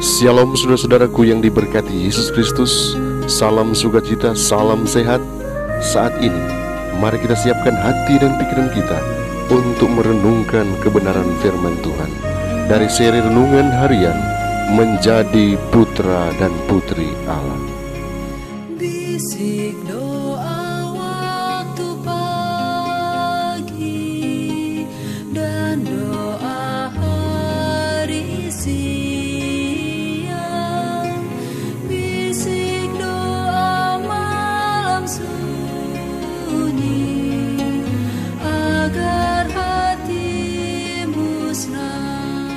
Shalom saudara-saudaraku yang diberkati Yesus Kristus. Salam sukacita, salam sehat. Saat ini mari kita siapkan hati dan pikiran kita untuk merenungkan kebenaran firman Tuhan dari seri renungan harian Menjadi Putra dan Putri Allah. Bisik doa waktu pagi dan doa hari siang, bisik doa malam sunyi agar hatimu senang.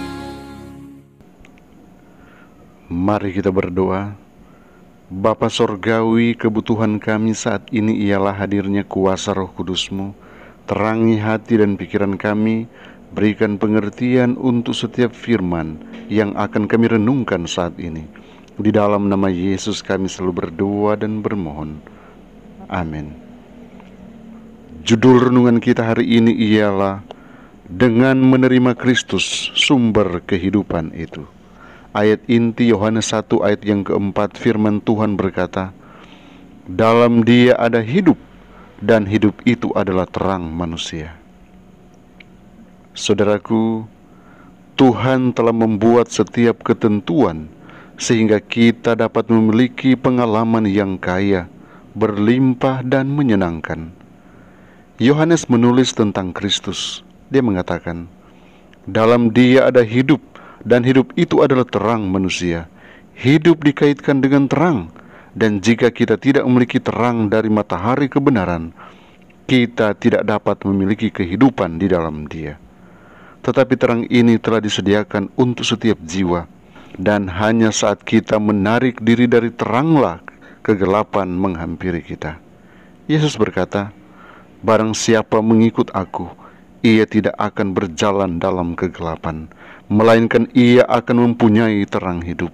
Mari kita berdoa. Bapa Sorgawi, kebutuhan kami saat ini ialah hadirnya kuasa Roh Kudus-Mu. Terangi hati dan pikiran kami, berikan pengertian untuk setiap firman yang akan kami renungkan saat ini. Di dalam nama Yesus kami selalu berdoa dan bermohon. Amin. Judul renungan kita hari ini ialah Dengan Menerima Kristus, Sumber Kehidupan Itu. Ayat inti Yohanes 1 ayat yang keempat, firman Tuhan berkata, dalam Dia ada hidup, dan hidup itu adalah terang manusia. Saudaraku, Tuhan telah membuat setiap ketentuan sehingga kita dapat memiliki pengalaman yang kaya, berlimpah dan menyenangkan. Yohanes menulis tentang Kristus. Dia mengatakan, dalam Dia ada hidup, dan hidup itu adalah terang manusia. Hidup dikaitkan dengan terang, dan jika kita tidak memiliki terang dari matahari kebenaran, kita tidak dapat memiliki kehidupan di dalam Dia. Tetapi terang ini telah disediakan untuk setiap jiwa, dan hanya saat kita menarik diri dari teranglah kegelapan menghampiri kita. Yesus berkata, barang siapa mengikut aku, ia tidak akan berjalan dalam kegelapan, melainkan ia akan mempunyai terang hidup.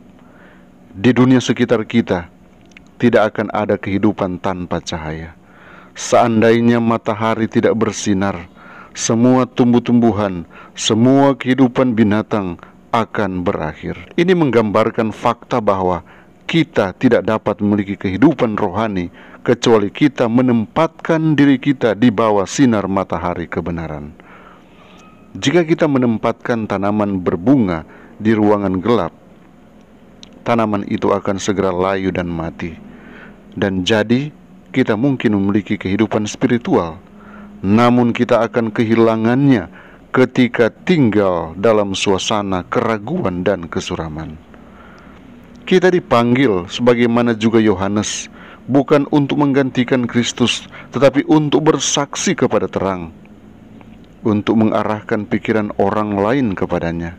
Di dunia sekitar kita tidak akan ada kehidupan tanpa cahaya. Seandainya matahari tidak bersinar, semua tumbuh-tumbuhan, semua kehidupan binatang akan berakhir. Ini menggambarkan fakta bahwa kita tidak dapat memiliki kehidupan rohani kecuali kita menempatkan diri kita di bawah sinar matahari kebenaran. Jika kita menempatkan tanaman berbunga di ruangan gelap, tanaman itu akan segera layu dan mati. Dan jadi kita mungkin memiliki kehidupan spiritual, namun kita akan kehilangannya ketika tinggal dalam suasana keraguan dan kesuraman. Kita dipanggil sebagaimana juga Yohanes, bukan untuk menggantikan Kristus, tetapi untuk bersaksi kepada terang, untuk mengarahkan pikiran orang lain kepadanya.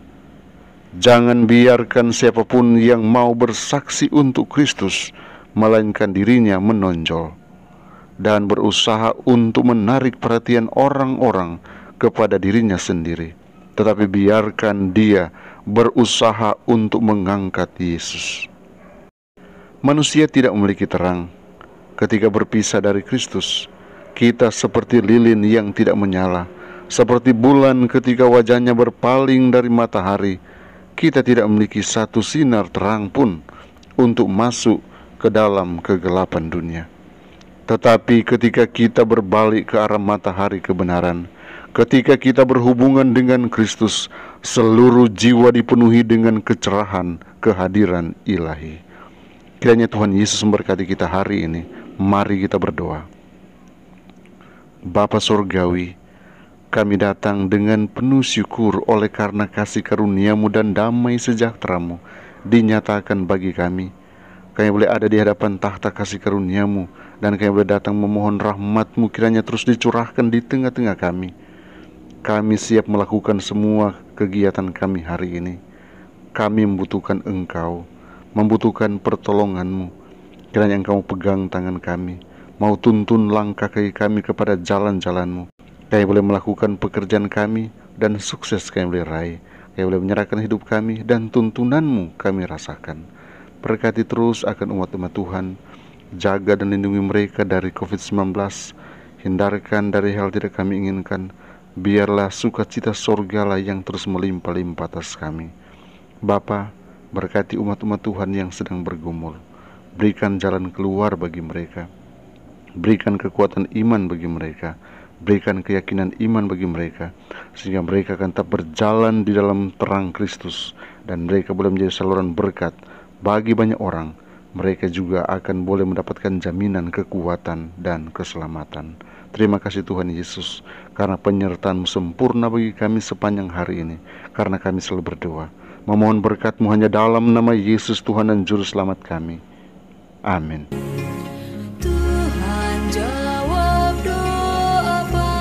Jangan biarkan siapapun yang mau bersaksi untuk Kristus, melainkan dirinya menonjol dan berusaha untuk menarik perhatian orang-orang kepada dirinya sendiri. Tetapi biarkan dia berusaha untuk mengangkat Yesus. Manusia tidak memiliki terang. Ketika berpisah dari Kristus, kita seperti lilin yang tidak menyala, seperti bulan ketika wajahnya berpaling dari matahari. Kita tidak memiliki satu sinar terang pun untuk masuk ke dalam kegelapan dunia. Tetapi ketika kita berbalik ke arah matahari kebenaran, ketika kita berhubungan dengan Kristus, seluruh jiwa dipenuhi dengan kecerahan kehadiran ilahi. Kiranya Tuhan Yesus memberkati kita hari ini. Mari kita berdoa. Bapa Surgawi, kami datang dengan penuh syukur oleh karena kasih karunia-Mu dan damai sejahtera-Mu dinyatakan bagi kami. Kami boleh ada di hadapan tahta kasih karunia-Mu, dan kami boleh datang memohon rahmat-Mu kiranya terus dicurahkan di tengah-tengah kami. Kami siap melakukan semua kegiatan kami hari ini. Kami membutuhkan Engkau, membutuhkan pertolongan-Mu. Kiranya Engkau pegang tangan kami, mau tuntun langkah kaki kami kepada jalan-jalan-Mu. Kami boleh melakukan pekerjaan kami dan sukses kami boleh raih. Kami boleh menyerahkan hidup kami dan tuntunan-Mu kami rasakan. Berkati terus akan umat-umat Tuhan. Jaga dan lindungi mereka dari COVID-19. Hindarkan dari hal tidak kami inginkan. Biarlah sukacita sorgalah yang terus melimpah-limpah atas kami. Bapa, Berkati umat-umat Tuhan yang sedang bergumul. Berikan jalan keluar bagi mereka. Berikan kekuatan iman bagi mereka. Berikan keyakinan iman bagi mereka, sehingga mereka akan tetap berjalan di dalam terang Kristus, dan mereka boleh menjadi saluran berkat bagi banyak orang. Mereka juga akan boleh mendapatkan jaminan kekuatan dan keselamatan. Terima kasih Tuhan Yesus, karena penyertaan-Mu sempurna bagi kami sepanjang hari ini, karena kami selalu berdoa memohon berkat-Mu hanya dalam nama Yesus Tuhan dan Juru Selamat kami. Amin. Tuhan jawab doa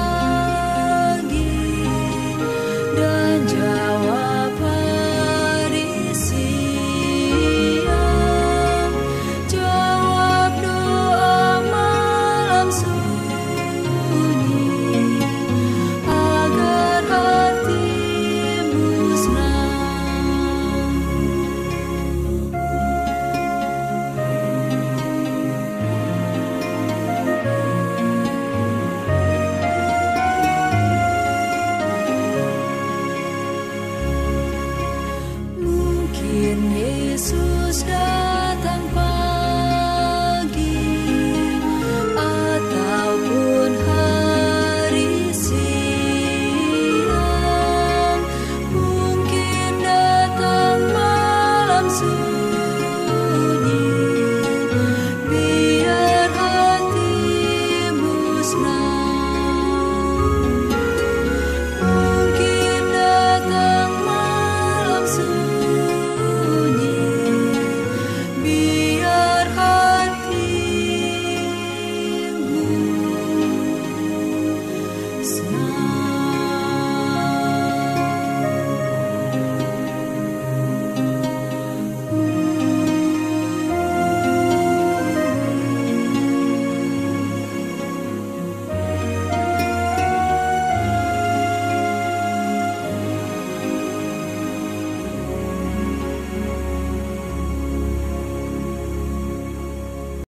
pagi dan jawab hari siang, jawab doa malam sunyi, agar hatimu senang. Mungkin Yesus